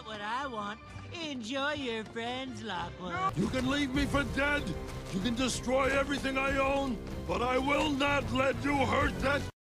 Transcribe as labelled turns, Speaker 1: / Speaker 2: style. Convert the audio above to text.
Speaker 1: got what I want. Enjoy your friend's luck.
Speaker 2: You can leave me for dead. You can destroy everything I own, but I will not let you hurt that